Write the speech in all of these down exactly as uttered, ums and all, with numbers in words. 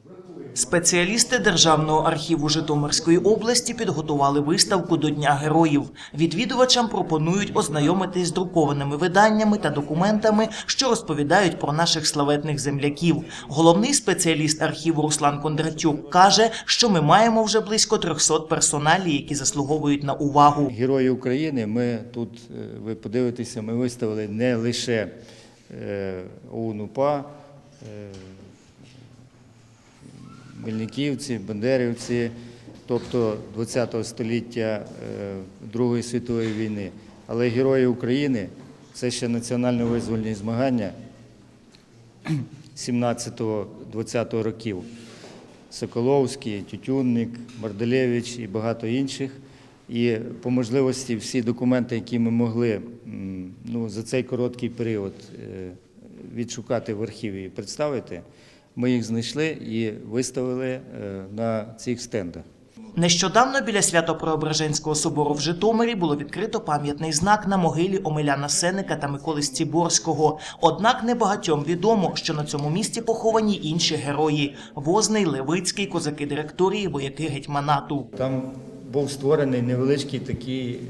Спеціалісти Державного архіву Житомирської області підготували виставку до Дня героїв. Відвідувачам пропонують ознайомитись з друкованими виданнями та документами, що розповідають про наших славетних земляків. Головний спеціаліст архіву Руслан Кондратюк каже, що ми маємо вже близько трьохсот персоналій, які заслуговують на увагу. Герої України ми тут, ви подивитеся, ми виставили не лише ОУН-УПА, Мельниківці, Бандерівці, тобто ХХ століття Другої світової війни. Але герої України – це ще національно-визвольні змагання сімнадцятого-двадцятого років. Соколовський, Тютюнник, Марделєвич і багато інших. І по можливості всі документи, які ми могли ну, за цей короткий період відшукати в архіві і представити, ми їх знайшли і виставили на цих стендах. Нещодавно біля Свято-Преображенського собору в Житомирі було відкрито пам'ятний знак на могилі Омеляна Сенника та Миколи Стіборського. Однак небагатьом відомо, що на цьому місці поховані інші герої – Возний, Левицький, козаки директорії, вояки гетьманату. Там був створений невеличкий такий,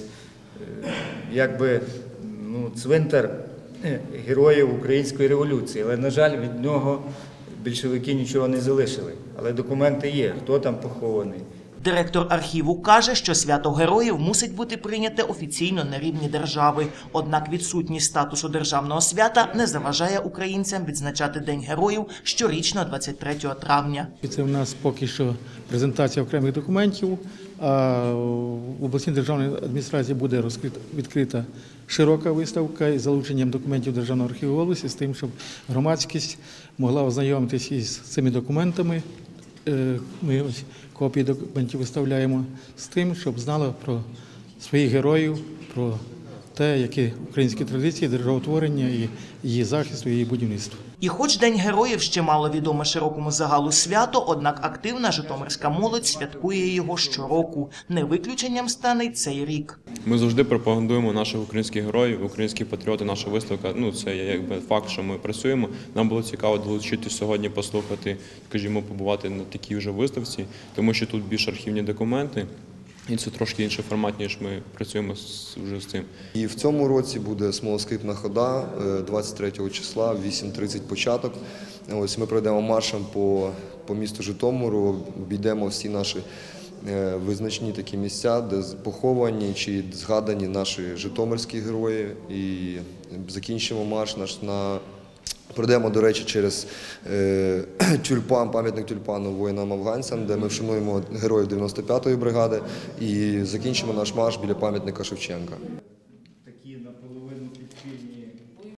якби, ну, цвинтар героїв Української революції, але, на жаль, від нього більшовики нічого не залишили. Але документи є, хто там похований. Директор архіву каже, що свято героїв мусить бути прийняте офіційно на рівні держави. Однак відсутність статусу державного свята не заважає українцям відзначати День героїв щорічно двадцять третього травня. Це у нас поки що презентація окремих документів, а в обласній державній адміністрації буде розкрита, відкрита широка виставка із залученням документів Державного архіву області з тим, щоб громадськість могла ознайомитися із цими документами. Ми ось копії документів виставляємо з тим, щоб знала про своїх героїв, про те, які українські традиції, державотворення, і її захисту, і її будівництва. І хоч День героїв ще мало відоме широкому загалу свято, однак активна житомирська молодь святкує його щороку. Не виключенням стане й цей рік. Ми завжди пропагандуємо наших українських героїв, українські патріоти, наша виставка. Ну, це якби факт, що ми працюємо. Нам було цікаво долучитися сьогодні, послухати, скажімо, побувати на такій вже виставці, тому що тут більш архівні документи. І це трошки інший формат, ніж ми працюємо вже з цим. І в цьому році буде смолоскипна хода двадцять третього числа, вісім тридцять початок. Ось ми пройдемо маршем по, по місту Житомиру, обійдемо всі наші визначні такі місця, де поховані чи згадані наші житомирські герої. І закінчимо марш наш на... Пройдемо, до речі, через е, тюльпан, пам'ятник тюльпану воїнам-афганцям, де ми вшануємо героїв дев'яносто п'ятої бригади, і закінчимо наш марш біля пам'ятника Шевченка. Такі наполовину підпільні